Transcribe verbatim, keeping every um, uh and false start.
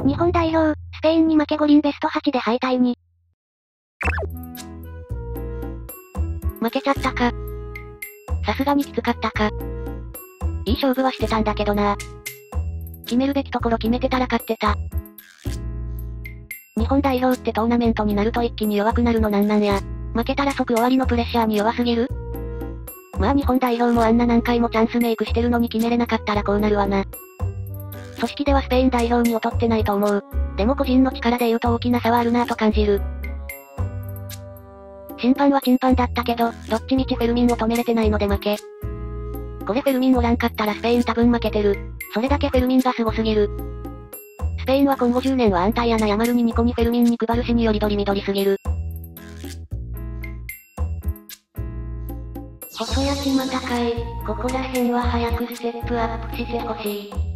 日本代表、スペインに負け五輪ベストはちで敗退に。 負けちゃったか。さすがにきつかったか。いい勝負はしてたんだけどな。決めるべきところ決めてたら勝ってた。日本代表ってトーナメントになると一気に弱くなるのなんなんや。負けたら即終わりのプレッシャーに弱すぎる？まあ日本代表もあんな何回もチャンスメイクしてるのに決めれなかったらこうなるわな。組織ではスペイン代表に劣ってないと思う。でも個人の力で言うと大きな差はあるなぁと感じる。審判は審判だったけど、どっちみちフェルミンを止めれてないので負け。これフェルミンおらんかったらスペイン多分負けてる。それだけフェルミンがすごすぎる。スペインは今後じゅうねんは安泰やなヤマルにニコにフェルミンに配るしによりどりみどりすぎる。 細谷島高い、ここら辺は早くステップアップしてほしい。